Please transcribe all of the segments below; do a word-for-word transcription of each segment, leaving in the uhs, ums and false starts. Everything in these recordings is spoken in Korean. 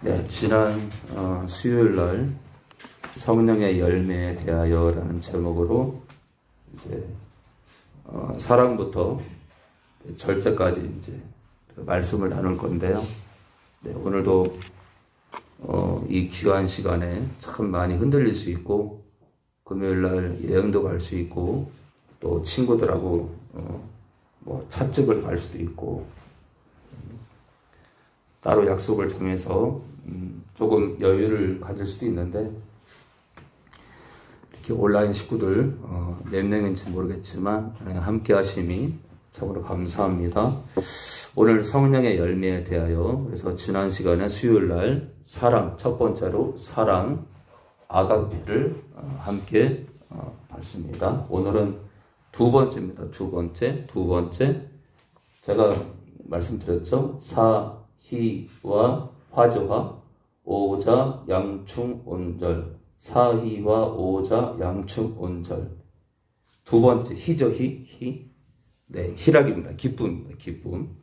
네, 지난 어, 수요일 날 성령의 열매에 대하여라는 제목으로 이제 어, 사랑부터 절제까지 이제 말씀을 나눌 건데요. 네, 오늘도 어, 이 귀한 시간에 참 많이 흔들릴 수 있고 금요일 날 여행도 갈 수 있고 또 친구들하고 어, 뭐 찻집을 갈 수도 있고 음, 따로 약속을 정해서 음, 조금 여유를 가질 수도 있는데 이렇게 온라인 식구들 어, 몇 명인지 모르겠지만 함께 하심이 참으로 감사합니다. 오늘 성령의 열매에 대하여 그래서 지난 시간에 수요일 날 사랑 첫 번째로 사랑 아가페를 어, 함께 어, 봤습니다. 오늘은 두 번째입니다. 두 번째 두 번째 제가 말씀드렸죠. 사희와 화저화 오자 양충 온절 사희와 오자 양충 온절 두 번째 희죠 희 희 네 희락입니다. 기쁨입니다. 기쁨.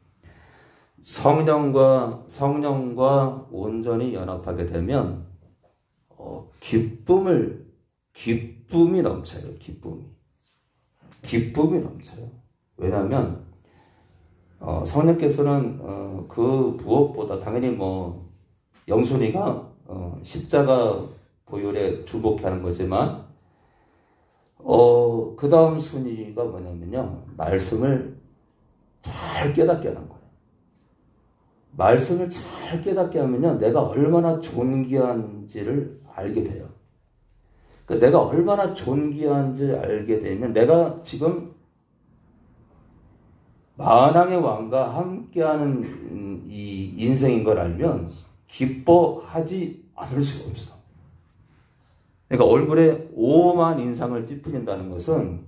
성령과 성령과 온전히 연합하게 되면 어, 기쁨을 기쁨이 넘쳐요. 기쁨이 기쁨이 넘쳐요. 왜냐하면 어, 성령께서는 어, 그 무엇보다 당연히 뭐 영순이가 어, 십자가 보혈에 주복케 하는 거지만 어, 그 다음 순위가 뭐냐면요 말씀을 잘 깨닫게 하는 거예요. 말씀을 잘 깨닫게 하면요 내가 얼마나 존귀한지를 알게 돼요. 그러니까 내가 얼마나 존귀한지 알게 되면 내가 지금 만왕의 왕과 함께하는 이 인생인 걸 알면 기뻐하지 않을 수가 없어. 그러니까 얼굴에 오만 인상을 찌푸린다는 것은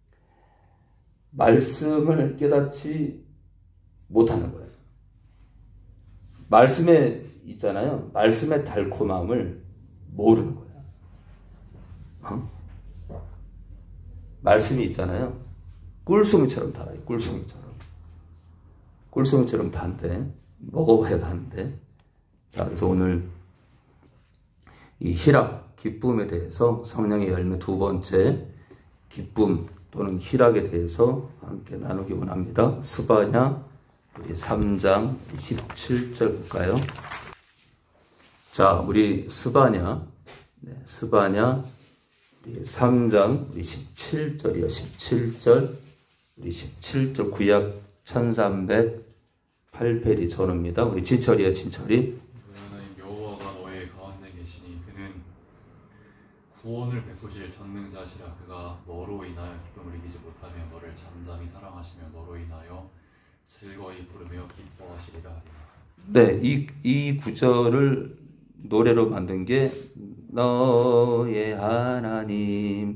말씀을 깨닫지 못하는 거예요. 말씀에 있잖아요. 말씀의 달콤함을 모르는 거예요. 어? 말씀이 있잖아요. 꿀송이처럼 달아요. 꿀송이처럼. 꿀송이처럼 단데 먹어봐야 하는데. 자, 그래서 오늘 이 희락, 기쁨에 대해서 성령의 열매 두 번째 기쁨 또는 희락에 대해서 함께 나누기 원합니다. 스바냐 우리 삼 장 십칠 절 볼까요? 자, 우리 스바냐 네, 스바냐 우리 삼 장 우리 십칠 절이요. 십칠 절 우리 십칠 절 구약 천삼백팔 페이지 전입니다. 우리 진철이요. 진철이 구원을 베푸실 전능자시라. 그가 너로 인하여 기쁨을 이기지 못하며 너를 잠잠히 사랑하시며 너로 인하여 즐거이 부르며 기뻐하시리라. 네, 이, 이 구절을 노래로 만든 게 너의 하나님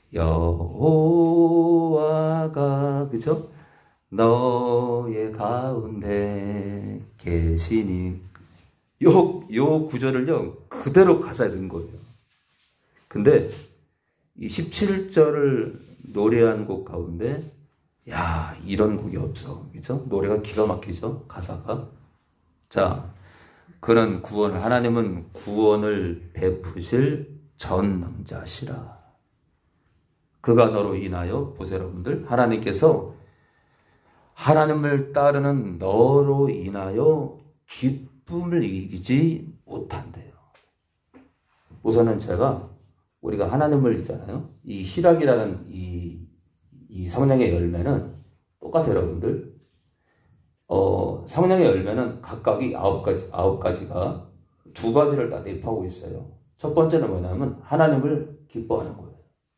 여호와가 그죠? 너의 가운데 계시니 요, 요 구절을요 그대로 가사에 넣은 거예요. 근데 이 십칠 절을 노래한 곡 가운데 야 이런 곡이 없어. 그죠? 노래가 기가 막히죠? 가사가. 자, 그런 구원을 하나님은 구원을 베푸실 전능자시라. 그가 너로 인하여 보세요 여러분들. 하나님께서 하나님을 따르는 너로 인하여 기쁨을 이기지 못한대요. 우선은 제가 우리가 하나님을 있잖아요. 이 희락이라는 이, 이 성령의 열매는 똑같아요, 여러분들. 어, 성령의 열매는 각각이 아홉 가지, 아홉 가지가 두 가지를 다 내포하고 있어요. 첫 번째는 뭐냐면 하나님을 기뻐하는 거예요.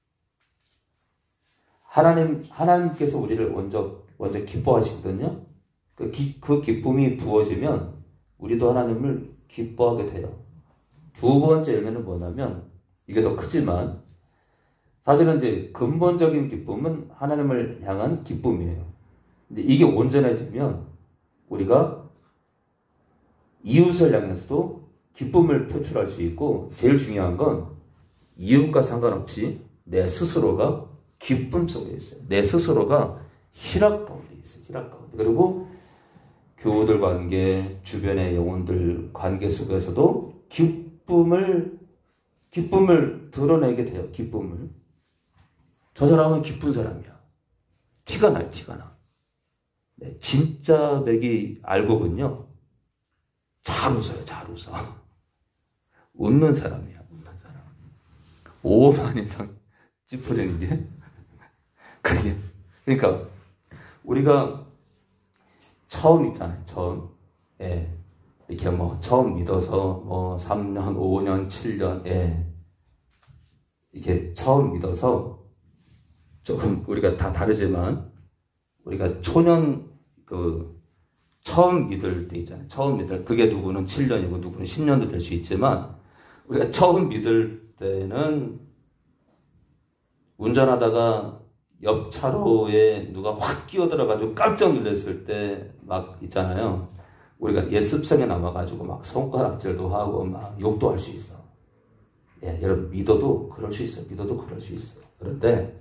하나님, 하나님께서 우리를 먼저, 먼저 기뻐하시거든요. 그, 기, 그 기쁨이 부어지면 우리도 하나님을 기뻐하게 돼요. 두 번째 열매는 뭐냐면 이게 더 크지만 사실은 이제 근본적인 기쁨은 하나님을 향한 기쁨이에요. 근데 이게 온전해지면 우리가 이웃을 향해서도 기쁨을 표출할 수 있고 제일 중요한 건 이웃과 상관없이 내 스스로가 기쁨 속에 있어요. 내 스스로가 희락 가운데 있어요. 희락 가운데. 그리고 교우들 관계, 주변의 영혼들 관계 속에서도 기쁨을, 기쁨을 드러내게 돼요. 기쁨을. 저 사람은 기쁜 사람이야. 티가 나요, 티가 나. 네, 진짜 맥이 알고군요. 잘 웃어요, 잘 웃어. 웃는 사람이야, 웃는 사람. 오만 이상 찌푸리는 게. 그게. 그러니까, 우리가 처음 있잖아요, 처음. 예. 이렇게 뭐, 처음 믿어서 뭐, 삼 년, 오 년, 칠 년, 예. 이렇게 처음 믿어서 조금 우리가 다 다르지만, 우리가 초년, 그, 처음 믿을 때 있잖아요. 처음 믿을, 그게 누구는 칠 년이고 누구는 십 년도 될 수 있지만, 우리가 처음 믿을 때는 운전하다가 옆 차로에 누가 확 끼어들어가지고 깜짝 놀랐을 때 막 있잖아요. 우리가 옛 습성에 남아가지고 막 손가락질도 하고 막 욕도 할 수 있어. 예, 여러분 믿어도 그럴 수 있어. 믿어도 그럴 수 있어. 그런데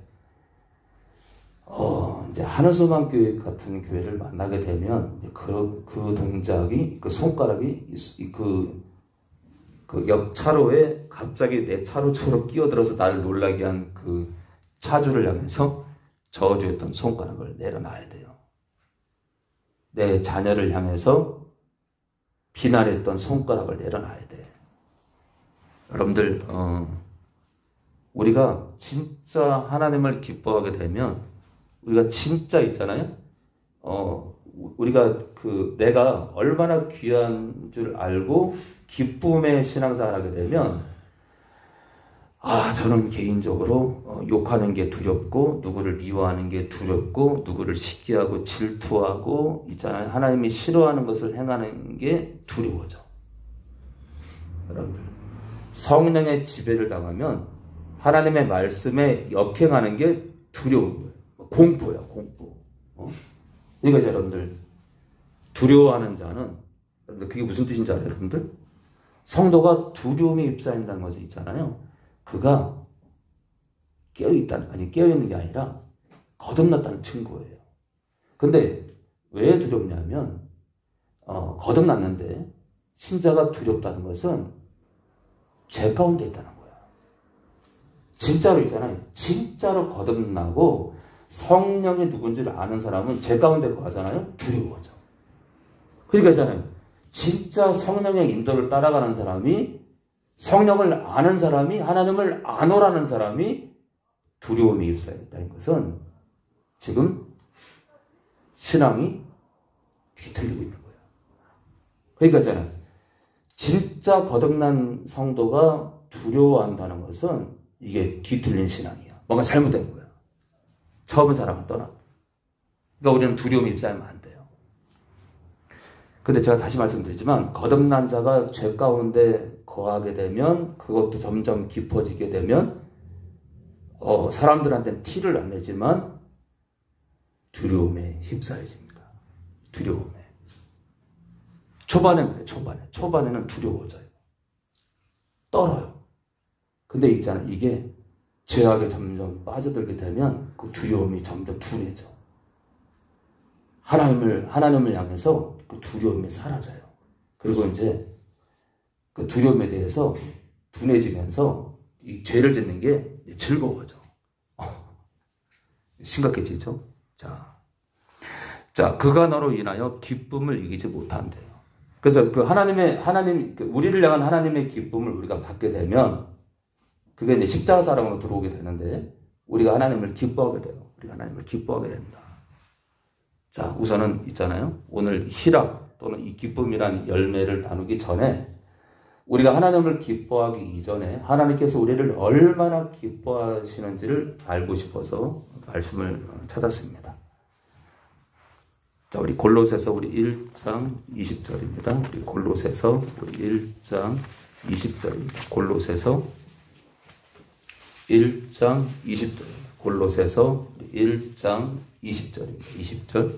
어, 이제 하늘소망 교회 같은 교회를 만나게 되면 그, 그 동작이, 그 손가락이 그, 그 옆 차로에 갑자기 내 차로처럼 끼어들어서 나를 놀라게 한 그 차주를 향해서 저주했던 손가락을 내려놔야 돼요. 내 자녀를 향해서 비난했던 손가락을 내려놔야 돼. 여러분들, 어, 우리가 진짜 하나님을 기뻐하게 되면 우리가 진짜 있잖아요. 어, 우리가 그 내가 얼마나 귀한 줄 알고 기쁨의 신앙생활을 하게 되면 아, 저는 개인적으로 어, 욕하는 게 두렵고 누구를 미워하는 게 두렵고 누구를 시기하고 질투하고 있잖아요. 하나님이 싫어하는 것을 행하는 게 두려워져. 여러분들, 성령의 지배를 당하면 하나님의 말씀에 역행하는 게 두려운 거예요. 공포야, 공포. 어? 그러니까 여러분들, 두려워하는 자는, 여러분들 그게 무슨 뜻인지 알아요, 여러분들? 성도가 두려움에 휩싸인다는 것이 있잖아요. 그가 깨어있다는, 아니, 깨어있는 게 아니라 거듭났다는 증거예요. 근데 왜 두렵냐면, 어, 거듭났는데, 신자가 두렵다는 것은 죄 가운데 있다는 거야. 진짜로 있잖아요. 진짜로 거듭나고, 성령이 누군지를 아는 사람은 죄 가운데 거하잖아요. 두려워져. 그러니까 있잖아요. 진짜 성령의 인도를 따라가는 사람이, 성령을 아는 사람이, 하나님을 아노라는 사람이 두려움에 휩싸였다는 것은 지금 신앙이 뒤틀리고 있는 거예요. 그러니까 있잖아요. 진짜 거듭난 성도가 두려워한다는 것은 이게 뒤틀린 신앙이야. 뭔가 잘못된 거야. 처음 사람은 떠나. 그러니까 우리는 두려움에 휩싸이면 안 돼요. 근데 제가 다시 말씀드리지만 거듭난 자가 죄 가운데 거하게 되면 그것도 점점 깊어지게 되면 어, 사람들한테는 티를 안 내지만 두려움에 휩싸여집니다. 두려움에. 초반에는 그래, 초반에. 초반에는 두려워져요. 떨어요. 근데 있잖아요. 이게 죄악에 점점 빠져들게 되면 그 두려움이 점점 둔해져. 하나님을, 하나님을 향해서 그 두려움이 사라져요. 그리고 이제 그 두려움에 대해서 둔해지면서 이 죄를 짓는 게 즐거워져. 심각해지죠? 자. 자, 그가 너로 인하여 기쁨을 이기지 못한대요. 그래서 그 하나님의, 하나님, 우리를 향한 하나님의 기쁨을 우리가 받게 되면 그게 이제 십자가 사랑으로 들어오게 되는데 우리가 하나님을 기뻐하게 돼요. 우리가 하나님을 기뻐하게 됩니다. 자, 우선은 있잖아요. 오늘 희락 또는 이 기쁨이란 열매를 나누기 전에 우리가 하나님을 기뻐하기 이전에 하나님께서 우리를 얼마나 기뻐하시는지를 알고 싶어서 말씀을 찾았습니다. 자, 우리 골로새서 우리 일 장 이십 절입니다. 우리 골로새서 우리 일 장 이십 절입니다. 골로새서 일 장 이십 절. 골로새서 일 장 이십 절입니다. 이십 절.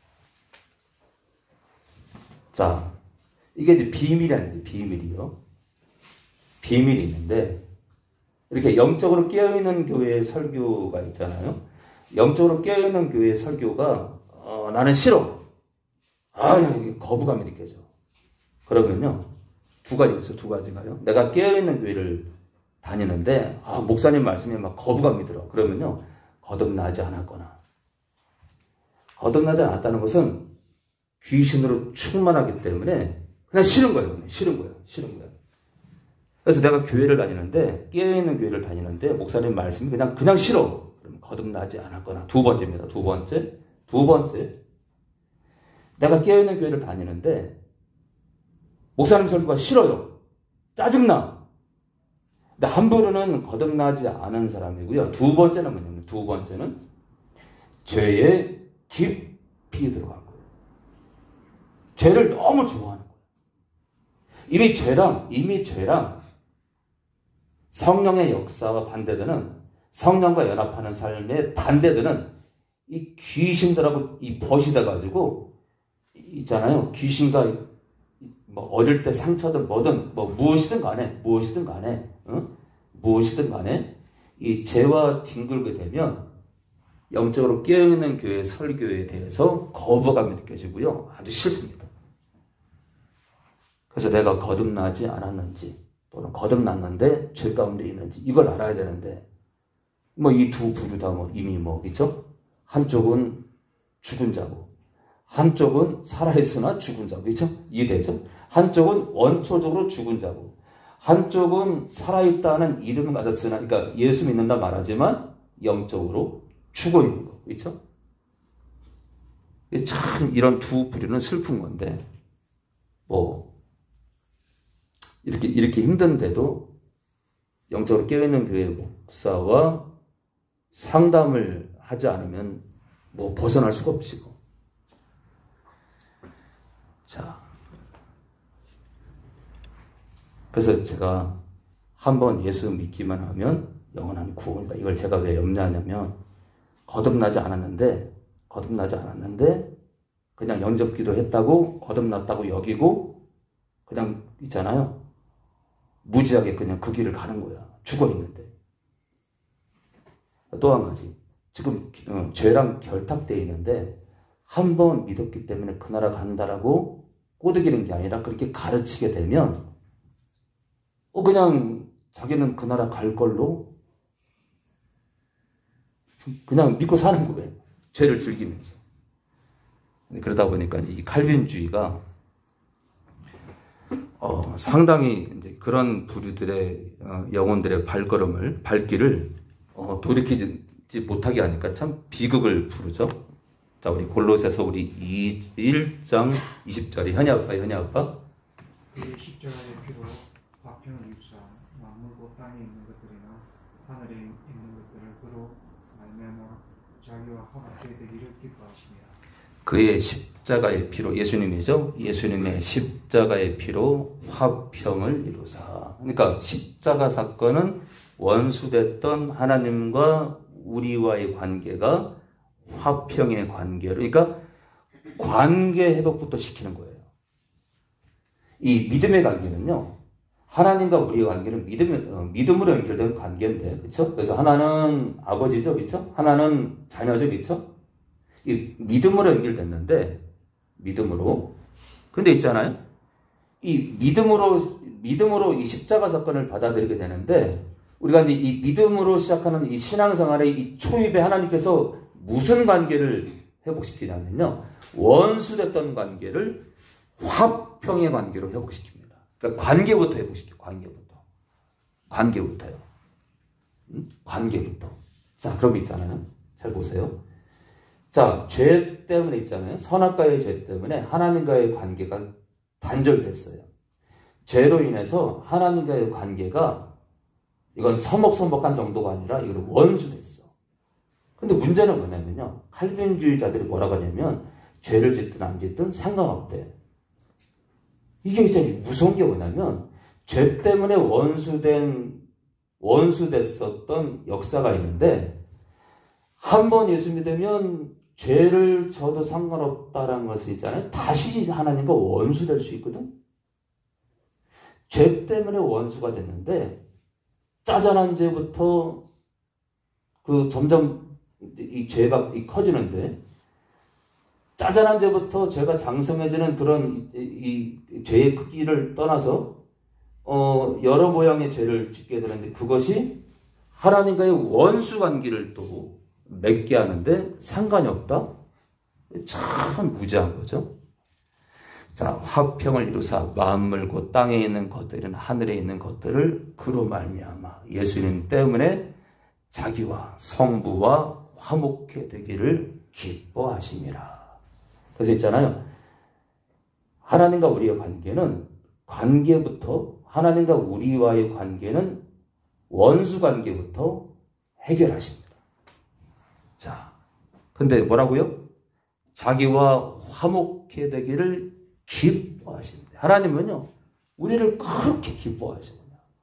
자, 이게 이제 비밀이 아닌데, 비밀이요. 비밀이 있는데, 이렇게 영적으로 깨어있는 교회의 설교가 있잖아요. 영적으로 깨어있는 교회의 설교가, 어, 나는 싫어. 아, 거부감이 느껴져. 그러면요, 두 가지가 있어요. 두 가지가요. 내가 깨어있는 교회를 다니는데, 아, 목사님 말씀에 막 거부감이 들어. 그러면요, 거듭나지 않았거나. 거듭나지 않았다는 것은 귀신으로 충만하기 때문에 그냥 싫은 거예요. 그냥 싫은 거예요. 싫은 거예요. 그래서 내가 교회를 다니는데, 깨어있는 교회를 다니는데, 목사님 말씀이 그냥, 그냥 싫어. 그러면 거듭나지 않았거나. 두 번째입니다. 두 번째. 두 번째. 내가 깨어있는 교회를 다니는데, 목사님 설교가 싫어요. 짜증나. 근데 한 분은 거듭나지 않은 사람이고요. 두 번째는 뭐냐면, 두 번째는 죄에 깊이 들어간 거예요. 죄를 너무 좋아하는 거예요. 이미 죄랑, 이미 죄랑 성령의 역사와 반대되는, 성령과 연합하는 삶에 반대되는 이 귀신들하고 이 벗이 돼가지고, 있잖아요. 귀신과 뭐 어릴 때 상처든 뭐든 뭐 무엇이든 간에 무엇이든 간에 어? 무엇이든 간에 이 죄와 뒹굴게 되면 영적으로 깨어있는 교회 설교에 대해서 거부감이 느껴지고요. 아주 싫습니다. 그래서 내가 거듭나지 않았는지 또는 거듭났는데 죄 가운데 있는지 이걸 알아야 되는데 뭐 이 두 부류 다 뭐 이미 뭐 있죠? 한쪽은 죽은 자고 한쪽은 살아있으나 죽은 자고 그렇죠? 이해되죠? 한쪽은 원초적으로 죽은 자고 한쪽은 살아있다는 이름을 가졌으나 그러니까 예수 믿는다 말하지만 영적으로 죽어 있는 거 그렇죠? 참 이런 두 부류는 슬픈 건데 뭐 이렇게 이렇게 힘든데도 영적으로 깨어있는 교회 목사와 상담을 하지 않으면 뭐 벗어날 수가 없지고. 자, 그래서 제가 한번 예수 믿기만 하면 영원한 구원이다. 이걸 제가 왜 염려하냐면 거듭나지 않았는데 거듭나지 않았는데 그냥 영접 기도했다고 거듭났다고 여기고 그냥 있잖아요. 무지하게 그냥 그 길을 가는 거야. 죽어 있는데. 또 한 가지. 지금 어, 죄랑 결탁되어 있는데 한 번 믿었기 때문에 그 나라 간다라고 꼬드기는 게 아니라 그렇게 가르치게 되면 어 그냥 자기는 그 나라 갈 걸로 그냥 믿고 사는 거예요. 죄를 즐기면서. 그러다 보니까 이 칼빈주의가 어, 상당히 이제 그런 부류들의 어, 영혼들의 발걸음을 발길을 어, 돌이키지 못하게 하니까 참 비극을 부르죠. 자, 우리 골로새서 우리 일 장 이십 절이 현이 아빠, 현이 아빠. 그의 십자가의 피로 화평을 입사 만물고 땅에 있는 것들이나 하늘에 있는 것들을 그로 말미암아 자기와 화합게 되기를 기뻐하시며 그의 십자가의 피로 예수님이죠. 예수님의 십자가의 피로 화평을 이루사. 그러니까 십자가 사건은 원수됐던 하나님과 우리와의 관계가 화평의 관계로, 그러니까 관계 회복부터 시키는 거예요. 이 믿음의 관계는요, 하나님과 우리의 관계는 믿음, 어, 믿음으로 연결된 관계인데, 그렇죠? 그래서 하나는 아버지죠, 그렇죠? 하나는 자녀죠, 그렇죠? 이 믿음으로 연결됐는데, 믿음으로. 근데 있잖아요, 이 믿음으로 믿음으로 이 십자가 사건을 받아들이게 되는데, 우리가 이제 이 믿음으로 시작하는 이 신앙생활의 이 초입에 하나님께서 무슨 관계를 회복시키냐면요, 원수됐던 관계를 화평의 관계로 회복시킵니다. 그러니까 관계부터 회복시켜요. 관계부터. 관계부터요. 음? 관계부터. 자, 그럼 있잖아요. 잘 보세요. 자, 죄 때문에 있잖아요. 선악과의 죄 때문에 하나님과의 관계가 단절됐어요. 죄로 인해서 하나님과의 관계가 이건 서먹서먹한 정도가 아니라 이걸 원수됐어. 근데 문제는 뭐냐면요. 칼빈주의자들이 뭐라고 하냐면 죄를 짓든 안 짓든 상관없대. 이게 이제 무서운 게 뭐냐면 죄 때문에 원수된 원수됐었던 역사가 있는데 한 번 예수 믿으면 죄를 져도 상관없다라는 것을 있잖아요. 다시 하나님과 원수될 수 있거든. 죄 때문에 원수가 됐는데 짜잘한 죄부터 그 점점 이 죄가 커지는데 짜잘한 죄부터 죄가 장성해지는 그런 이, 이 죄의 크기를 떠나서 어, 여러 모양의 죄를 짓게 되는데 그것이 하나님과의 원수 관계를 또 맺게 하는데 상관이 없다? 참 무지한 거죠. 자, 화평을 이루사 만물 곧 땅에 있는 것들은 하늘에 있는 것들을 그로 말미암아 예수님 때문에 자기와 성부와 화목해 되기를 기뻐하심이라. 그래서 있잖아요. 하나님과 우리의 관계는 관계부터 하나님과 우리와의 관계는 원수 관계부터 해결하십니다. 자, 근데 뭐라고요? 자기와 화목해 되기를 기뻐하십니다. 하나님은요, 우리를 그렇게 기뻐하시거든요.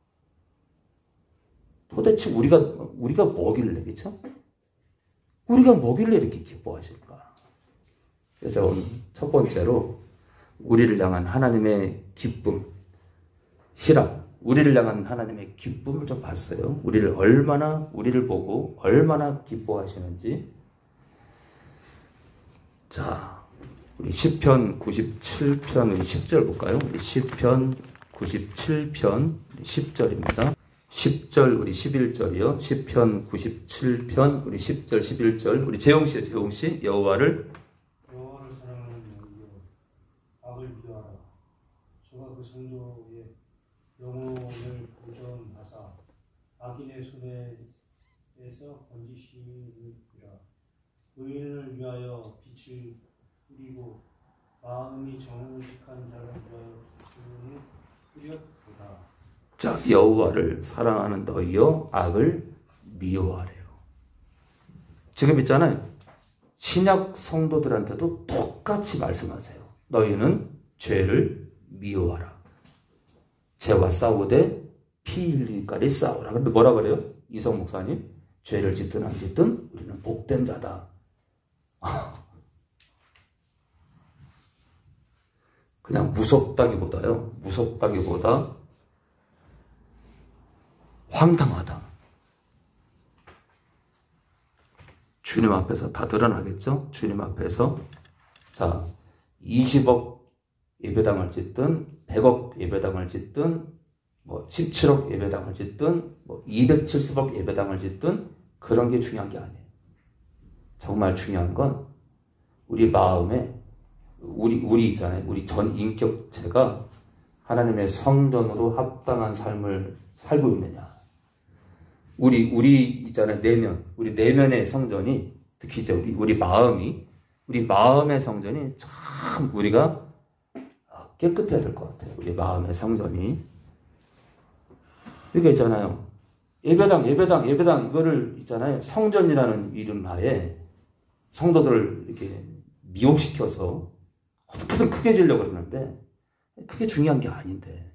도대체 우리가, 우리가 뭐길래, 그쵸? 우리가 뭐길래 이렇게 기뻐하실까? 그래서 오늘 첫 번째로, 우리를 향한 하나님의 기쁨, 희락, 우리를 향한 하나님의 기쁨을 좀 봤어요. 우리를 얼마나, 우리를 보고 얼마나 기뻐하시는지. 자, 우리 시편 구십칠 편 우리 십 절 볼까요? 우리 시편 구십칠 편 십 절입니다. 십 절 우리 십일 절이요. 시편 구십칠 편 우리 십 절 십일 절 우리 재홍 씨, 재홍 씨 여호와를 여호와를 사랑하는 영이여 악을 미워하라. 저가 그 성도의 영혼을 보존하사 악인의 손에서 건지시느니라. 의인을 위하여 빛을 뿌리고 마음이 정직한 자를 위하여 기운을 뿌렸도다. 자, 여호와를 사랑하는 너희여 악을 미워하래요. 지금 있잖아요. 신약 성도들한테도 똑같이 말씀하세요. 너희는 죄를 미워하라. 죄와 싸우되 피 흘리기까지 싸우라. 근데 뭐라 그래요? 이성 목사님, 죄를 짓든 안 짓든 우리는 복된 자다. 그냥 무섭다기보다요. 무섭다기보다 황당하다. 주님 앞에서 다 드러나겠죠? 주님 앞에서. 자, 이십억 예배당을 짓든, 백억 예배당을 짓든, 뭐 십칠억 예배당을 짓든, 뭐 이백칠십억 예배당을 짓든, 그런 게 중요한 게 아니에요. 정말 중요한 건 우리 마음에, 우리, 우리 있잖아요. 우리 전 인격체가 하나님의 성전으로 합당한 삶을 살고 있느냐. 우리, 우리 있잖아요. 내면. 우리 내면의 성전이, 특히 이제 우리, 우리 마음이, 우리 마음의 성전이 참 우리가 깨끗해야 될 것 같아요. 우리 마음의 성전이. 그러니까 있잖아요. 예배당, 예배당, 예배당, 이거를 있잖아요. 성전이라는 이름 하에 성도들을 이렇게 미혹시켜서 어떻게든 크게 지으려고 그러는데, 그게 중요한 게 아닌데.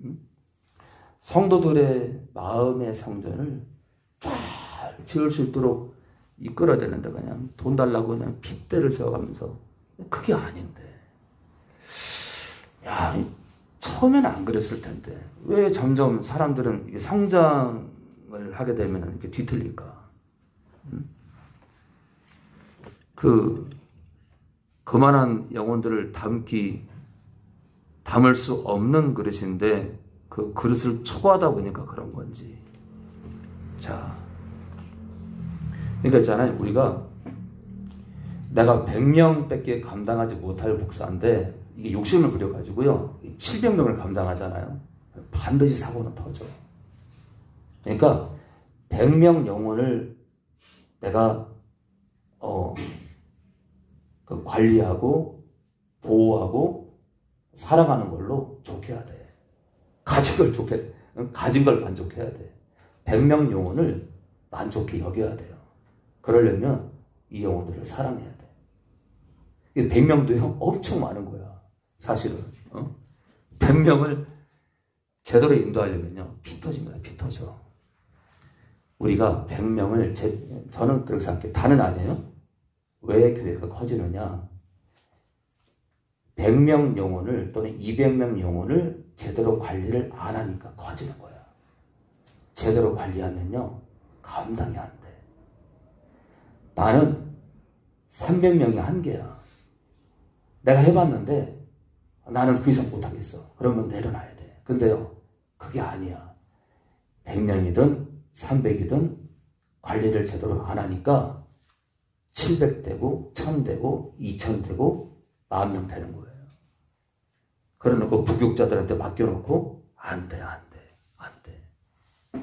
성도들의 마음의 성전을 잘 지을 수 있도록 이끌어야 되는데 그냥 돈 달라고 그냥 핏대를 세워가면서 그게 아닌데. 야, 처음에는 안 그랬을 텐데 왜 점점 사람들은 이게 성장을 하게 되면 이렇게 뒤틀릴까? 음? 그 그만한 영혼들을 담기 담을 수 없는 그릇인데 그 그릇을 초과하다 보니까 그런 건지. 자, 그러니까 있잖아요. 우리가 내가 백 명밖에 감당하지 못할 목사인데 이게 욕심을 부려가지고요. 칠백 명을 감당하잖아요. 반드시 사고는 터져. 그러니까 백 명 영혼을 내가 어, 그 관리하고 보호하고 사랑하는 걸로 좋게 해야 돼. 가진 걸 좋게, 가진 걸 만족해야 돼. 백 명 영혼을 만족히 여겨야 돼요. 그러려면 이 영혼들을 사랑해야 돼. 백 명도요, 엄청 많은 거야. 사실은. 어? 백 명을 제대로 인도하려면요, 피 터진 거야, 피 터져. 우리가 백 명을, 제, 저는 그렇게 생각해요. 다는 아니에요. 왜 교회가 커지느냐? 백 명 영혼을 또는 이백 명 영혼을 제대로 관리를 안 하니까 커지는 거야. 제대로 관리하면요, 감당이 안 돼. 나는 삼백 명이 한계야. 내가 해봤는데 나는 그 이상 못하겠어. 그러면 내려놔야 돼. 근데요, 그게 아니야. 백 명이든 삼백이든 관리를 제대로 안 하니까 칠백 되고 천 되고 이천 되고 만 명 되는 거예요. 그래놓고 부교육자들한테 맡겨놓고 안 돼, 안 돼, 안 돼.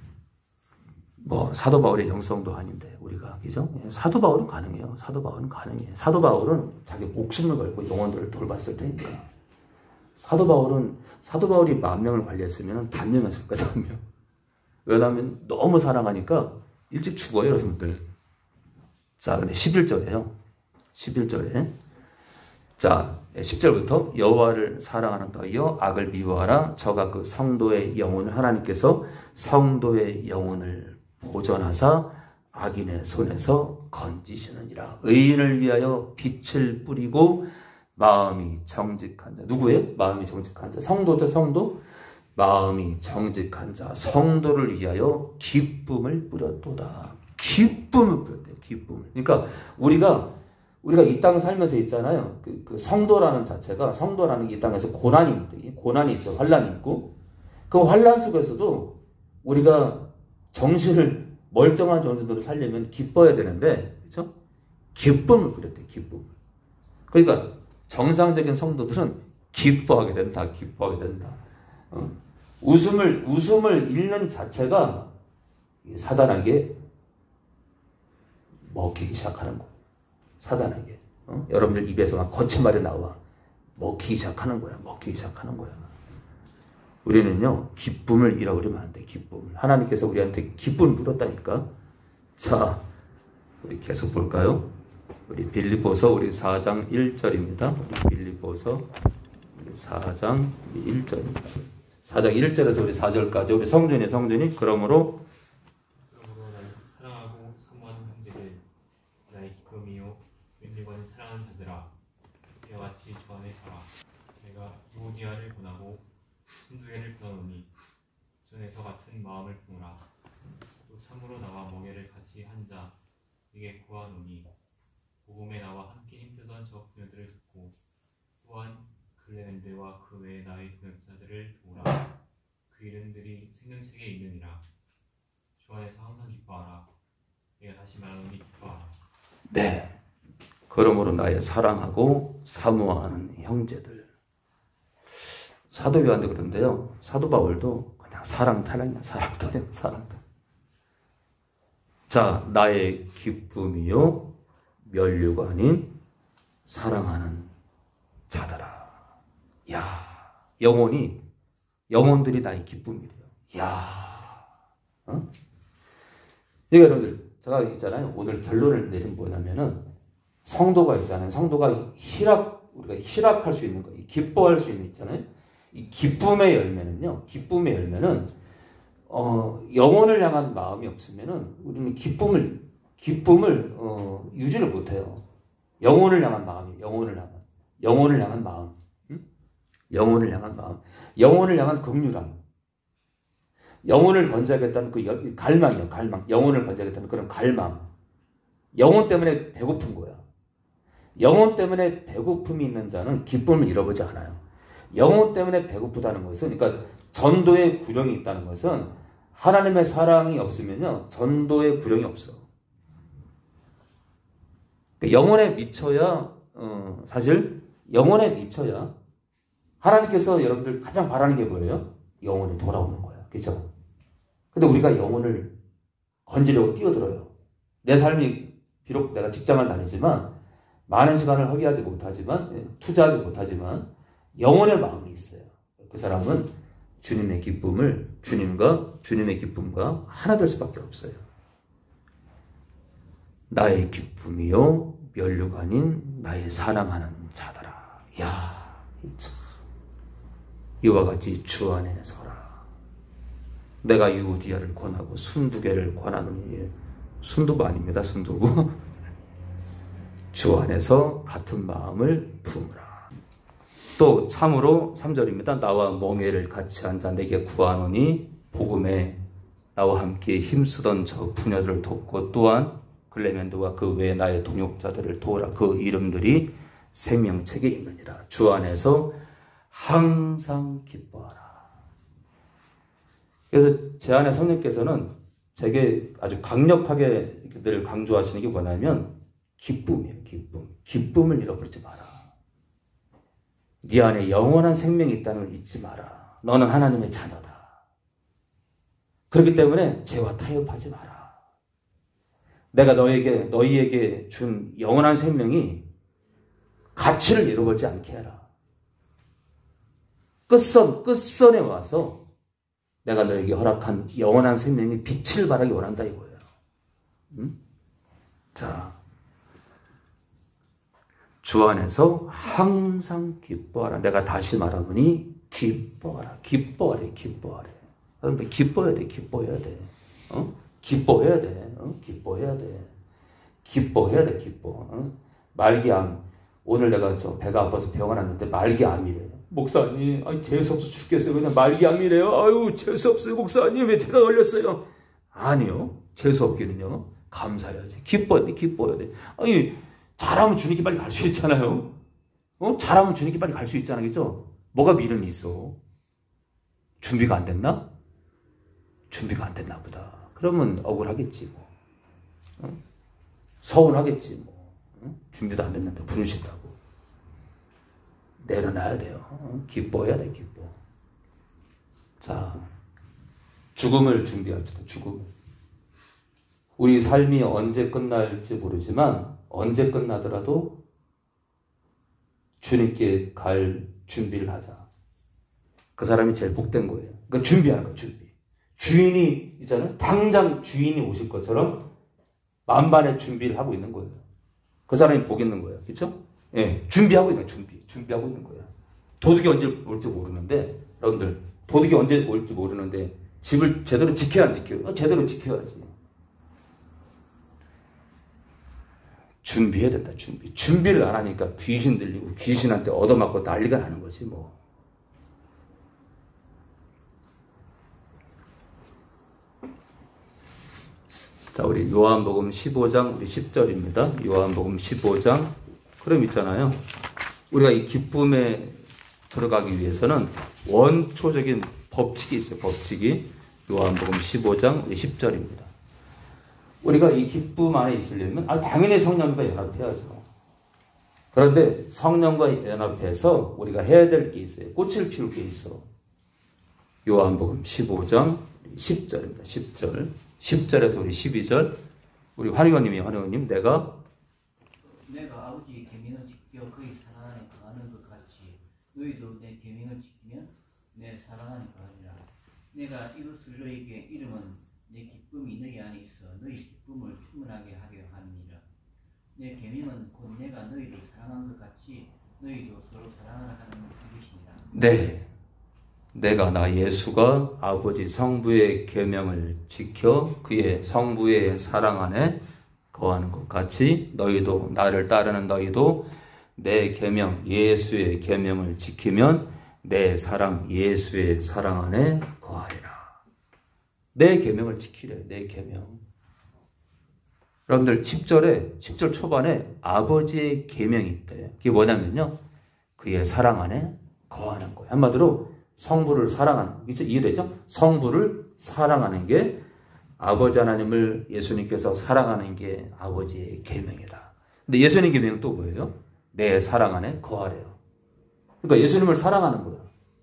뭐 사도 바울의 영성도 아닌데 우리가, 그죠? 사도 바울은 가능해요. 사도 바울은 가능해. 사도 바울은 자기 목숨을 걸고 영혼들을 돌봤을 테니까. 사도 바울은 사도 바울이 만 명을 관리했으면 단명했을 거야, 단명. 왜냐하면 너무 사랑하니까 일찍 죽어요, 여러분들. 자, 근데 십일 절에요. 십일 절에. 자, 십 절부터 여호와를 사랑하는 너희여 악을 미워하라. 저가 그 성도의 영혼을, 하나님께서 성도의 영혼을 보존하사 악인의 손에서 건지시느니라. 의인을 위하여 빛을 뿌리고 마음이 정직한 자. 누구예요? 마음이 정직한 자. 성도죠, 성도. 마음이 정직한 자, 성도를 위하여 기쁨을 뿌렸도다. 기쁨을 뿌렸대요, 기쁨을. 그러니까 우리가 우리가 이 땅 살면서 있잖아요. 그, 그 성도라는 자체가, 성도라는 이 땅에서 고난이 있대. 고난이 있어, 환란이 있고, 그 환란 속에서도 우리가 정신을, 멀쩡한 정신으로 살려면 기뻐야 되는데, 그렇죠? 기쁨을 뿌렸대, 기쁨을. 그러니까 정상적인 성도들은 기뻐하게 된다, 기뻐하게 된다. 어? 웃음을, 웃음을 잃는 자체가 사단에게 먹히기 시작하는 거예요. 사단에게. 어? 여러분들 입에서 막 거친 말이 나와. 먹히기 시작하는 거야. 먹히기 시작하는 거야. 우리는요, 기쁨을 잃어버리면 안 돼, 기쁨을. 하나님께서 우리한테 기쁨을 뿌렸다니까. 자, 우리 계속 볼까요? 우리 빌립보서 우리 사 장 일 절입니다. 우리 빌립보서 우리 사 장 일 절입니다. 사 장 일 절에서 우리 사 절까지 우리 성준이 성준이 그러므로 그러므로 나를 사랑하고 사모하는 형제들, 나의 기쁨이요 윈들과는 사랑하는 자들아, 이와 같이 주 안에 살아. 내가 유오디아를 보내고 순두개를 보내노니 주 안에서 같은 마음을 품으라. 또 참으로 나와 멍에를 같이 한 자 에게 구하노니 복음에 나와 함께 힘쓰던 저 부녀들을 돕고 또한 글레멘데와 그 외의 나의 동역자들을 도우라. 그 이름들이 생명책에 있느니라. 주 안에서 항상 기뻐하라. 내가 다시 말하노니 기뻐하라. 네. 그러므로 나의 사랑하고 사모하는 형제들. 사도 요한도 그런데요. 사도 바울도 그냥 사랑 타령이야. 사랑 타령, 사랑 타령. 자, 나의 기쁨이요 면류가 아닌 사랑하는 자들아. 야, 영혼이, 영혼들이 나의 기쁨이래요. 야, 어? 이게 여러분들, 제가 있잖아요. 오늘 결론을 내린 뭐냐면은, 성도가 있잖아요. 성도가 희락, 우리가 희락할 수 있는 거, 기뻐할 수 있는 있잖아요. 이 기쁨의 열매는요, 기쁨의 열매는, 어, 영혼을 향한 마음이 없으면은, 우리는 기쁨을, 기쁨을, 어, 유지를 못해요. 영혼을 향한 마음이, 영혼을 향한, 영혼을 향한 마음. 영혼을 향한 마음, 영혼을 향한 긍휼함, 영혼을 건져야겠다는 그 갈망이요, 갈망. 영혼을 건져야겠다는 그런 갈망. 영혼 때문에 배고픈 거야. 영혼 때문에 배고픔이 있는 자는 기쁨을 잃어보지 않아요. 영혼 때문에 배고프다는 것은, 그러니까 전도의 구령이 있다는 것은 하나님의 사랑이 없으면요, 전도의 구령이 없어. 영혼에 미쳐야, 어, 사실 영혼에 미쳐야 하나님께서 여러분들 가장 바라는 게 뭐예요? 영혼이 돌아오는 거예요. 그렇죠? 근데 우리가 영혼을 건지려고 뛰어들어요. 내 삶이 비록 내가 직장을 다니지만 많은 시간을 허비하지 못하지만 투자하지 못하지만 영혼의 마음이 있어요. 그 사람은 주님의 기쁨을 주님과 주님의 기쁨과 하나 될 수밖에 없어요. 나의 기쁨이요 면류가 아닌 나의 사랑하는 자들아. 야, 참. 이와 같이 주 안에 서라. 내가 유오디아를 권하고 순두개를 권하노니, 순두부 아닙니다. 순두부. 주 안에서 같은 마음을 품으라. 또 참으로 삼 절입니다. 나와 멍에를 같이 한 자 내게 구하노니 복음에 나와 함께 힘쓰던 저 부녀들을 돕고 또한 글레멘드와 그 외에 나의 동역자들을 도우라. 그 이름들이 생명책에 있느니라. 주 안에서 항상 기뻐하라. 그래서 제 안에 성령께서는 제게 아주 강력하게 늘 강조하시는 게 뭐냐면 기쁨이에요. 기쁨. 기쁨을 잃어버리지 마라. 네 안에 영원한 생명이 있다는 걸 잊지 마라. 너는 하나님의 자녀다. 그렇기 때문에 죄와 타협하지 마라. 내가 너에게, 너희에게 준 영원한 생명이 가치를 잃어버리지 않게 해라. 끝선, 끝선에 와서 내가 너에게 허락한 영원한 생명이 빛을 발하기 원한다 이거예요. 응? 자, 주 안에서 항상 기뻐하라. 내가 다시 말하노니 기뻐하라. 기뻐하래, 기뻐하래. 여러분들 기뻐해야 돼, 기뻐해야 돼. 어? 기뻐해야 돼. 어? 기뻐해야 돼. 기뻐해야 돼, 기뻐. 어? 말기암. 오늘 내가 저 배가 아파서 병원 왔는데 말기암이래요. 목사님, 아니, 재수없어 죽겠어요. 그냥 말기암이래요. 아유, 재수없어요. 목사님, 왜 제가 걸렸어요? 아니요. 재수없기는요. 감사해야지. 기뻐야 돼, 기뻐야 돼. 아니, 잘하면 주님께 빨리 갈 수 있잖아요. 어? 잘하면 주님께 빨리 갈 수 있잖아. 그죠? 뭐가 미련이 있어? 준비가 안 됐나? 준비가 안 됐나 보다. 그러면 억울하겠지, 뭐. 어? 서운하겠지, 뭐. 어? 준비도 안 됐는데 부르신다고. 내려놔야 돼요. 어? 기뻐해야 돼, 기뻐. 자, 죽음을 준비합시다, 죽음. 우리 삶이 언제 끝날지 모르지만, 언제 끝나더라도 주님께 갈 준비를 하자. 그 사람이 제일 복된 거예요. 그러니까 준비하는 거예요, 준비. 주인이 있잖아요. 당장 주인이 오실 것처럼 만반의 준비를 하고 있는 거예요. 그 사람이 복 있는 거예요. 그렇죠? 예, 준비하고 있는 거예요, 준비. 준비하고 있는 거예요. 도둑이 언제 올지 모르는데, 여러분들, 도둑이 언제 올지 모르는데, 집을 제대로 지켜야 안 지켜요? 제대로 지켜야지. 준비해야 된다, 준비. 준비를 안 하니까 귀신 들리고 귀신한테 얻어맞고 난리가 나는 거지, 뭐. 자, 우리 요한복음 십오 장, 우리 십 절입니다. 요한복음 십오 장. 그럼 있잖아요. 우리가 이 기쁨에 들어가기 위해서는 원초적인 법칙이 있어요, 법칙이. 요한복음 십오 장, 우리 십 절입니다. 우리가 이 기쁨 안에 있으려면, 아, 당연히 성령과 연합해야죠. 그런데 성령과 연합해서 우리가 해야 될 게 있어요. 꽃을 피울 게 있어. 요한복음 십오 장, 십 절입니다. 십 절. 십 절에서 우리 십이 절. 우리 환희원님이, 환희원님, 내가 내가 아버지의 계명을 지켜 그의 사랑 안에 거하는 것 같이 너희도 내 계명을 지키면 내 사랑 안에 거하리라. 내가 이것을 너희에게 이름은 내 기쁨이 너희 안에 있어 너희 기쁨을 충만하게 하려 함이니라. 내 계명은 곧 내가 너희를 사랑한 것 같이 너희도 서로 사랑하라 하는 뜻이니라. 네, 내가 나 예수가 아버지 성부의 계명을 지켜 그의 성부의 사랑 안에 거하는 것 같이 너희도, 나를 따르는 너희도 내 계명, 예수의 계명을 지키면 내 사랑, 예수의 사랑 안에 거하리라. 내 계명을 지키래, 내 계명. 여러분들 십 절에, 십 절 초반에 아버지의 계명이 있대. 그게 뭐냐면요, 그의 사랑 안에 거하는 거예요. 한마디로 성부를 사랑하는, 그렇죠? 이해되죠? 성부를 사랑하는 게, 아버지 하나님을 예수님께서 사랑하는 게 아버지의 계명이다. 근데 예수님 계명은 또 뭐예요? 내 사랑 안에 거하래요. 그러니까 예수님을 사랑하는 거야.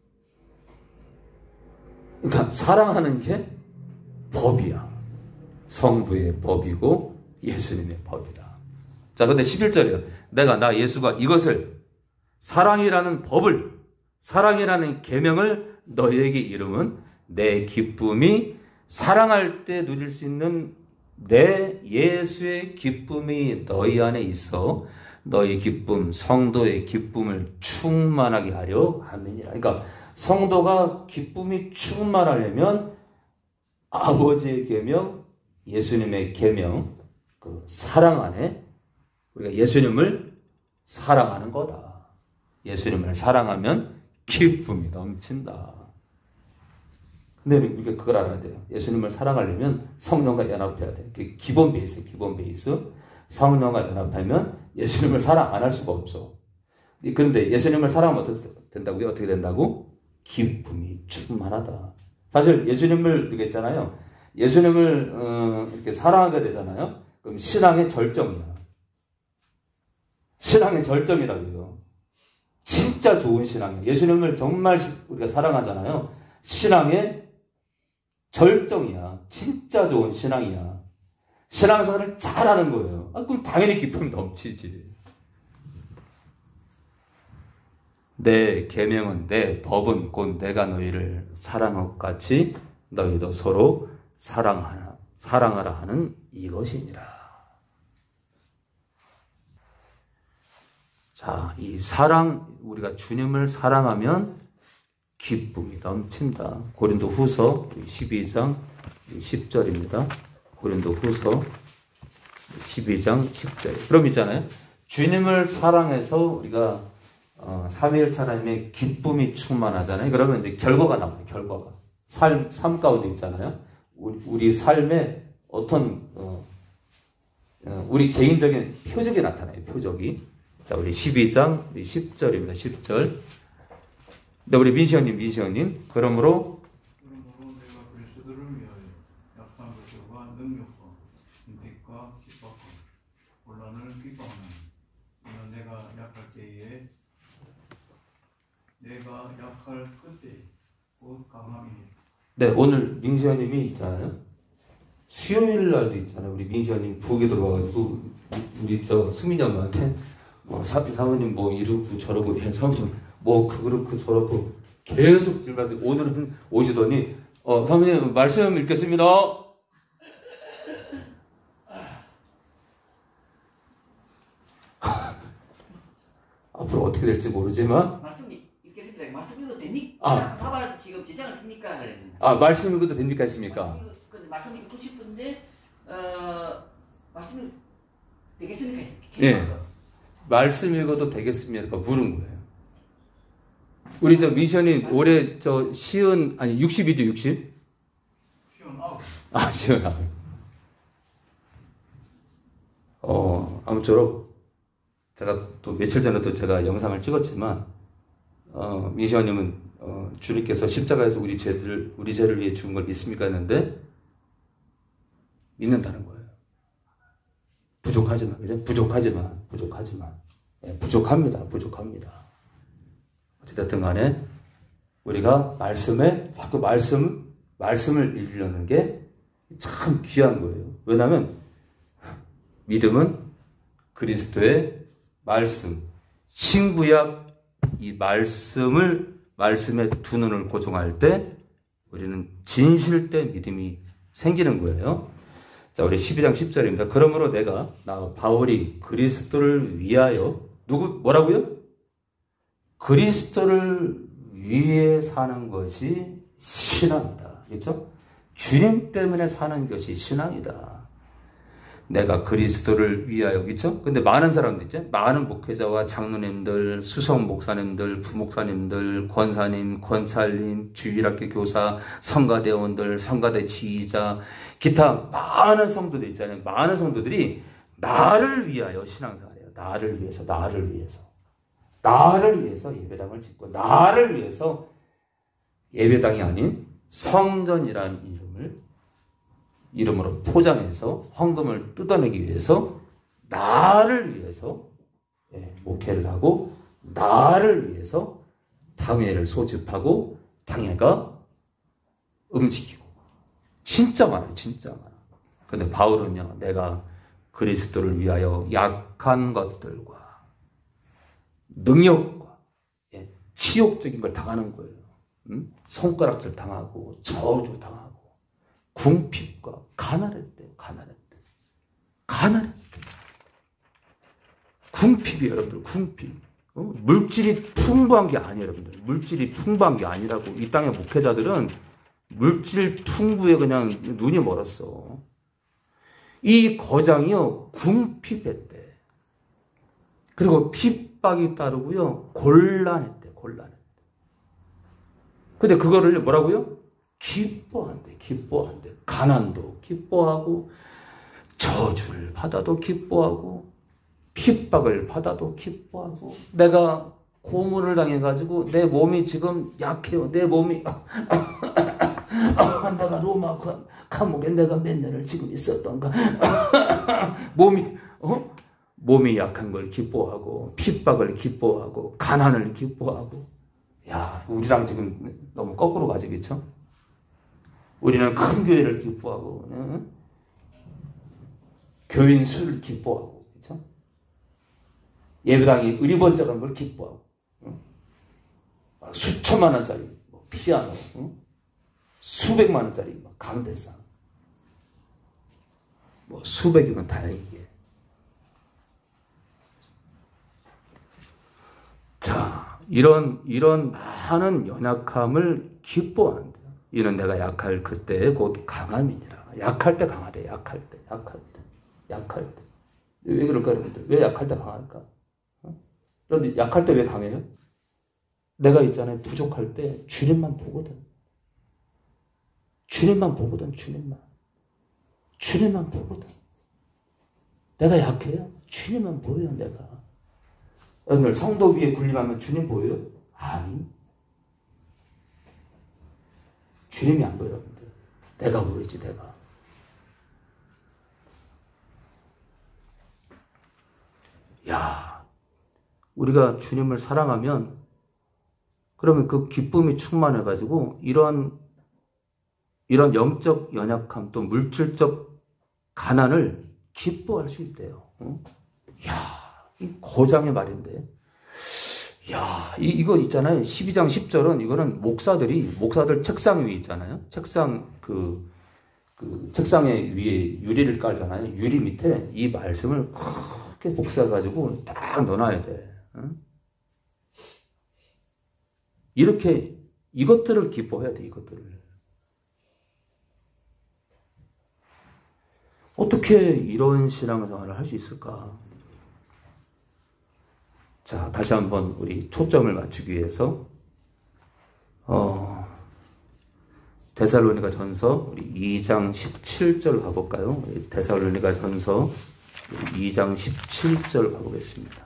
그러니까 사랑하는 게 법이야. 성부의 법이고 예수님의 법이다. 자, 근데 십일 절이에요. 내가, 나 예수가 이것을, 사랑이라는 법을, 사랑이라는 계명을 너희에게 이름은 내 기쁨이, 사랑할 때 누릴 수 있는 내 예수의 기쁨이 너희 안에 있어 너희 기쁨, 성도의 기쁨을 충만하게 하려 함이니라. 그러니까 성도가 기쁨이 충만하려면 아버지의 계명, 예수님의 계명, 그 사랑 안에 우리가 예수님을 사랑하는 거다. 예수님을 사랑하면 기쁨이 넘친다. 근데 우리가 그걸 알아야 돼요. 예수님을 사랑하려면 성령과 연합해야 돼. 그게 기본 베이스, 기본 베이스. 성령과 연합하면 예수님을 사랑 안 할 수가 없어. 그런데 예수님을 사랑하면 어떻게 된다고요? 어떻게 된다고? 기쁨이 충만하다. 사실 예수님을 이렇게 했잖아요. 예수님을 어, 이렇게 사랑하게 되잖아요. 그럼 신앙의 절정이야. 신앙의 절정이라고요. 진짜 좋은 신앙이에요. 예수님을 정말 우리가 사랑하잖아요. 신앙의 절정이야. 진짜 좋은 신앙이야. 신앙생활을 잘하는 거예요. 아, 그럼 당연히 기쁨이 넘치지. 내 계명은, 내 법은 곧 내가 너희를 사랑한 것 같이 너희도 서로 사랑하라, 사랑하라 하는 이것이니라. 자, 이 사랑, 우리가 주님을 사랑하면 기쁨이 넘친다. 고린도 후서 십이 장 십 절입니다. 고린도 후서 십이 장 십 절. 그럼 있잖아요. 주님을 사랑해서 우리가 어, 삼위일체 하나님의 기쁨이 충만하잖아요. 그러면 이제 결과가 나와요. 결과가. 삶, 삶 가운데 있잖아요. 우리, 우리 삶에 어떤 어, 어, 우리 개인적인 표적이 나타나요. 표적이. 자, 우리 십이 장 십 절입니다. 십 절. 네, 우리 민시형님, 민시형님. 그러므로 그러므로 내가 그리스도를 위하여 약한 것들과 능력과 인택과 기뻐과 곤란을 기뻐하나니 이는 내가 약할 때에 내가 약할 그때 곧 강함이니. 네, 오늘 민시형님이 있잖아요. 수요일 날도 있잖아요. 우리 민시형님 부엌에 들어와가지고 우리 저 수민이 형한테 뭐 사, 사모님 뭐 이러고 저러고 해 사모님 뭐 그렇고 저렇고 계속 들었는데 오늘은 오시더니 어 사모님 말씀 읽겠습니다. 앞으로 어떻게 될지 모르지만 말씀 읽겠습니다. 말씀 읽어도 됩니까? 아. 봐봐 지금 지장을 줍니까? 그랬는데. 아 말씀 읽어도 됩니까 했습니까? 말씀, 말씀 읽고 싶은데 어 말씀 되겠습니까? 예. 말씀 읽어도 되겠습니까? 물은 거예요. 우리 저 미션이 올해 저 시은 아니 육십이죠 육십? 시험 아홉. 아 시은 아홉. 어 아무쪼록 제가 또 며칠 전에 또 제가 영상을 찍었지만 어 미션님은 어, 주님께서 십자가에서 우리 죄를 우리 죄를 위해 죽은 걸 믿습니까 했는데 믿는다는 거예요. 부족하지만, 그죠? 부족하지만, 부족하지만. 예, 부족합니다. 부족합니다. 어쨌든 간에, 우리가 말씀에, 자꾸 말씀, 말씀을 읽으려는 게 참 귀한 거예요. 왜냐하면, 믿음은 그리스도의 말씀, 신구약 이 말씀을, 말씀에 두 눈을 고정할 때, 우리는 진실된 믿음이 생기는 거예요. 자, 우리 십이 장 십 절입니다. 그러므로 내가, 나, 바울이 그리스도를 위하여, 누구, 뭐라고요? 그리스도를 위해 사는 것이 신앙이다. 그렇죠? 주님 때문에 사는 것이 신앙이다. 내가 그리스도를 위하여, 그렇죠? 근데 많은 사람들 있죠? 많은 목회자와 장로님들, 수석 목사님들, 부목사님들, 권사님, 권찰님, 주일학교 교사, 성가대원들, 성가대 지휘자, 기타 많은 성도들 있잖아요. 많은 성도들이 나를 위하여 신앙생활해요. 나를 위해서, 나를 위해서. 나를 위해서 예배당을 짓고, 나를 위해서 예배당이 아닌 성전이라는 이름을 이름으로 포장해서 헌금을 뜯어내기 위해서 나를 위해서 예, 목회를 하고 나를 위해서 당회를 소집하고 당회가 움직이고 진짜 많아요. 진짜 많아요. 그런데 바울은요. 내가 그리스도를 위하여 약한 것들과 능력과 예, 치욕적인 걸 당하는 거예요. 음? 손가락질 당하고 저주 당하고 궁핍과 가난했대요. 가난했대. 가난했대. 궁핍이 여러분들 궁핍. 어? 물질이 풍부한 게 아니에요. 여러분들. 물질이 풍부한 게 아니라고. 이 땅의 목회자들은 물질 풍부에 그냥 눈이 멀었어. 이 거장이요. 궁핍했대. 그리고 핍박이 따르고요. 곤란했대. 곤란했대. 근데 그거를 뭐라고요? 기뻐한대, 기뻐한대. 가난도 기뻐하고, 저주를 받아도 기뻐하고, 핍박을 받아도 기뻐하고, 내가 고문을 당해가지고 내 몸이 지금 약해요. 내 몸이 아, 아, 아, 내가 로마 감옥에 내가 몇 년을 지금 있었던가. 몸이 어? 몸이 약한 걸 기뻐하고, 핍박을 기뻐하고, 가난을 기뻐하고. 야, 우리랑 지금 너무 거꾸로 가지, 그렇죠? 우리는 큰 교회를 기뻐하고, 응? 교인 수를 기뻐하고, 그렇죠? 예배당이 의리번쩍한 걸 기뻐하고, 응? 수천만 원짜리 뭐 피아노, 응? 수백만 원짜리 강대상, 뭐 수백이면 다행이게. 자, 이런 이런 많은 연약함을 기뻐한다. 이는 내가 약할 그때 곧 강함이니라. 약할 때 강하대. 약할 때, 약할 때, 약할 때. 왜 그럴까, 여러분들? 왜 약할 때 강할까? 어? 그런데 약할 때 왜 강해요? 내가 있잖아요. 부족할 때 주님만 보거든. 주님만 보거든. 주님만. 주님만 보거든. 내가 약해요? 주님만 보여요. 내가. 오늘 성도 위에 군림하면 주님 보여요? 아니. 주님이 안 보여요. 내가 보이지, 내가. 야, 우리가 주님을 사랑하면, 그러면 그 기쁨이 충만해가지고, 이런, 이런 영적 연약함, 또 물질적 가난을 기뻐할 수 있대요. 어? 야, 이 고장의 말인데. 야, 이, 이거 있잖아요. 십이 장 십 절은 이거는 목사들이, 목사들 책상 위에 있잖아요. 책상, 그, 그, 책상에 위에 유리를 깔잖아요. 유리 밑에 이 말씀을 크게 복사해가지고 딱 넣어놔야 돼. 응? 이렇게 이것들을 기뻐해야 돼, 이것들을. 어떻게 이런 신앙생활을 할 수 있을까? 자, 다시 한번 우리 초점을 맞추기 위해서 어, 데살로니가 전서 우리 이 장 십칠 절 가볼까요? 데살로니가 전서 이 장 십칠 절 가보겠습니다.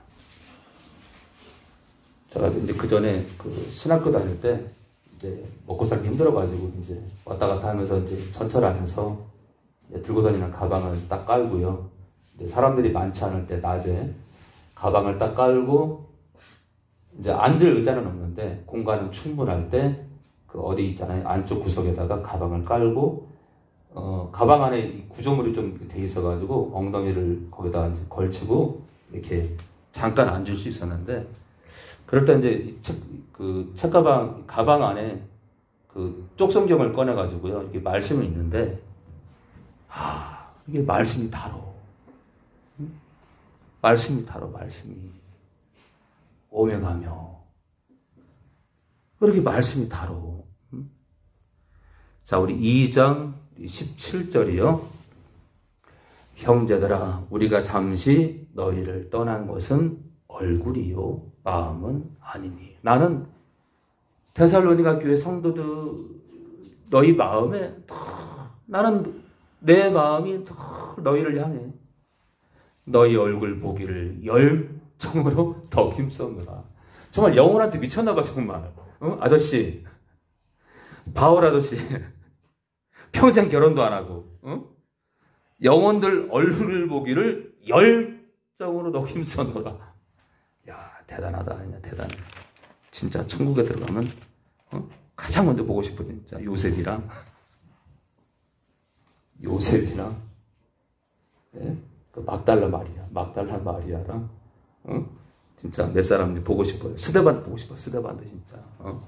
제가 이제 그 전에 그 신학교 다닐 때 이제 먹고 살기 힘들어가지고 이제 왔다 갔다 하면서 이제 전철 안에서 들고 다니는 가방을 딱 깔고요. 사람들이 많지 않을 때 낮에 가방을 딱 깔고, 이제 앉을 의자는 없는데, 공간은 충분할 때, 그 어디 있잖아요. 안쪽 구석에다가 가방을 깔고, 어, 가방 안에 구조물이 좀 돼 있어가지고, 엉덩이를 거기다 이제 걸치고, 이렇게 잠깐 앉을 수 있었는데, 그럴 때 이제 책, 그 책가방, 가방 안에 그 쪽성경을 꺼내가지고요. 이게 말씀이 있는데, 아, 이게 말씀이 다뤄. 말씀이 다뤄, 말씀이. 오명하며. 이렇게 말씀이 다뤄. 자, 우리 이 장 십칠 절이요. 형제들아, 우리가 잠시 너희를 떠난 것은 얼굴이요, 마음은 아니니. 나는 데살로니가 교회 성도들, 너희 마음에 더, 나는 내 마음이 더 너희를 향해. 너희 얼굴 보기를 열정으로 더 힘썼노라. 정말 영혼한테 미쳤나봐, 정말. 어? 아저씨, 바울 아저씨, 평생 결혼도 안 하고, 어? 영혼들 얼굴 보기를 열정으로 더 힘썼노라. 야, 대단하다, 그냥 대단해. 진짜 천국에 들어가면 어? 가장 먼저 보고 싶어, 진짜 요셉이랑 요셉이랑 네? 그 막달라 마리아, 막달라 마리아랑, 어? 진짜 몇 사람들 보고 싶어요. 스데반도 보고 싶어, 스데반도 진짜. 어?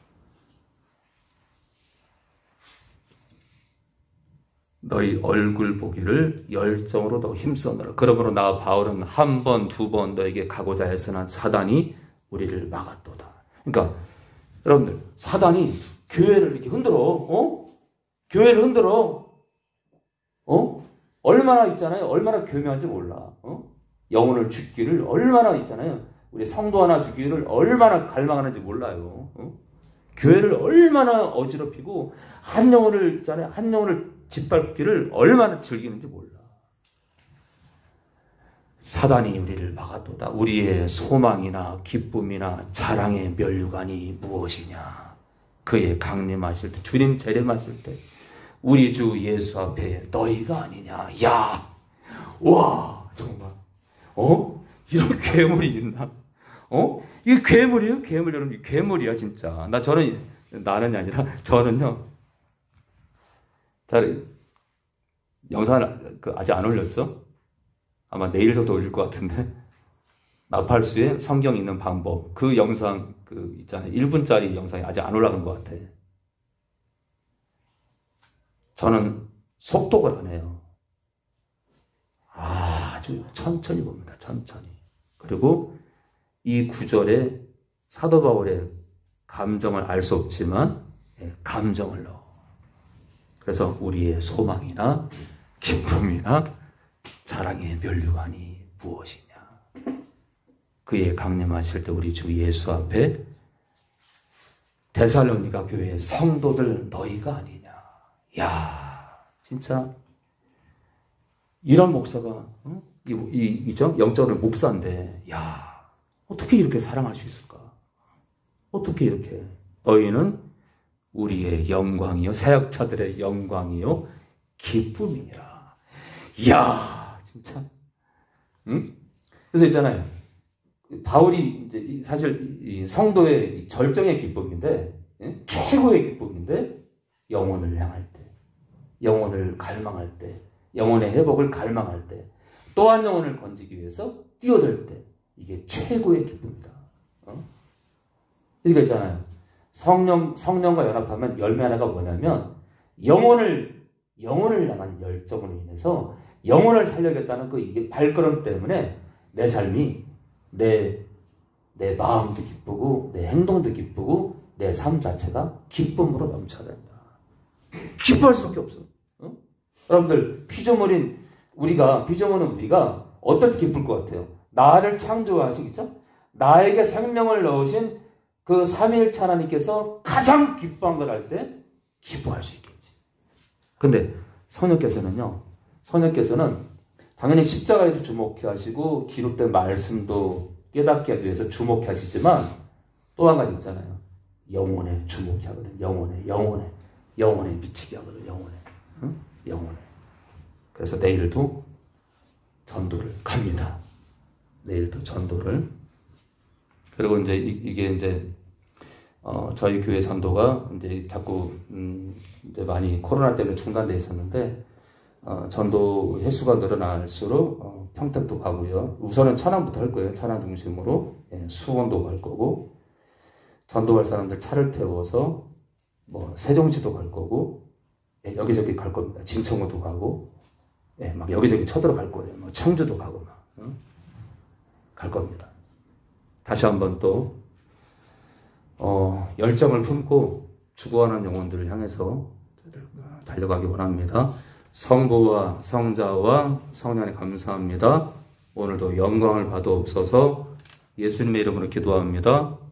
너희 얼굴 보기를 열정으로 더 힘써너라. 그러므로 나 바울은 한 번, 두 번 너에게 가고자 했으나 사단이 우리를 막았도다. 그러니까 여러분들, 사단이 교회를 이렇게 흔들어, 어? 교회를 흔들어, 어? 얼마나 있잖아요. 얼마나 교묘한지 몰라. 어? 영혼을 죽기를 얼마나 있잖아요. 우리 성도 하나 죽기를 얼마나 갈망하는지 몰라요. 어? 교회를 얼마나 어지럽히고 한 영혼을 있잖아요. 한 영혼을 짓밟기를 얼마나 즐기는지 몰라. 사단이 우리를 막아도다. 우리의 소망이나 기쁨이나 자랑의 면류관이 무엇이냐? 그의 강림하실 때, 주님 재림하실 때 우리 주 예수 앞에 너희가 아니냐? 야, 와, 정말, 어? 이런 괴물이 있나? 어? 이게 괴물이에요? 괴물, 여러분, 이 괴물이야, 진짜. 나, 저는, 나는이 아니라, 저는요, 잘, 영상을 그 아직 안 올렸죠? 아마 내일 정도 올릴 것 같은데, 나팔수의 성경 읽는 방법. 그 영상, 그, 있잖아요. 일 분짜리 영상이 아직 안 올라간 것 같아. 저는 속독을 안 해요. 아주 천천히 봅니다. 천천히. 그리고 이 구절에 사도 바울의 감정을 알 수 없지만 감정을 넣어. 그래서 우리의 소망이나 기쁨이나 자랑의 면류관이 무엇이냐. 그의 강림하실 때 우리 주 예수 앞에 데살로니가 교회의 성도들 너희가 아니냐. 야, 진짜 이런 목사가 어? 이, 이, 이죠? 영적으로 목사인데, 야, 어떻게 이렇게 사랑할 수 있을까? 어떻게 이렇게? 너희는 우리의 영광이요, 사역자들의 영광이요, 기쁨이니라. 이야, 진짜. 응? 그래서 있잖아요. 바울이 이제 사실 이 성도의 절정의 기쁨인데, 예? 최고의 기쁨인데, 영혼을 향할 때, 영혼을 갈망할 때, 영혼의 회복을 갈망할 때, 또 한 영혼을 건지기 위해서 뛰어들 때, 이게 최고의 기쁨이다. 어? 이거 있잖아요. 성령, 성령과 연합하면 열매 하나가 뭐냐면, 영혼을, 영혼을 향한 열정으로 인해서, 영혼을 살려야겠다는 그 이게 발걸음 때문에 내 삶이, 내, 내 마음도 기쁘고, 내 행동도 기쁘고, 내 삶 자체가 기쁨으로 넘쳐야 된다. 기뻐할 수밖에 없어. 어? 여러분들, 피조물인 우리가, 피조물은 우리가 어떨 때 기쁠 것 같아요? 나를 창조하시겠죠? 나에게 생명을 넣으신 그 삼위일체 하나님께서 가장 기뻐한 걸 할 때 기뻐할 수 있겠지. 근데 성령께서는요, 성령께서는 당연히 십자가에도 주목해 하시고 기록된 말씀도 깨닫게 하기 위해서 주목해 하시지만 또 한 가지 있잖아요. 영혼에 주목해 하거든. 영혼에, 영혼에, 영혼에 미치게 하거든. 영혼에. 응? 영혼에. 그래서 내일도 전도를 갑니다. 내일도 전도를. 그리고 이제 이게 이제 어 저희 교회 전도가 이제 자꾸 음 이제 많이 코로나 때문에 중단돼 있었는데 어 전도 횟수가 늘어날수록 어 평택도 가고요. 우선은 천안부터 할 거예요. 천안 중심으로. 예, 수원도 갈 거고 전도할 사람들 차를 태워서 뭐 세종시도 갈 거고 예, 여기저기 갈 겁니다. 진천구도 가고 예, 막 여기저기 쳐들어갈 거예요. 뭐 청주도 가고 막 응? 갈 겁니다. 다시 한번 또 어, 열정을 품고 죽어가는 영혼들을 향해서 달려가기 원합니다. 성부와 성자와 성령에 감사합니다. 오늘도 영광을 받아옵소서. 예수님의 이름으로 기도합니다.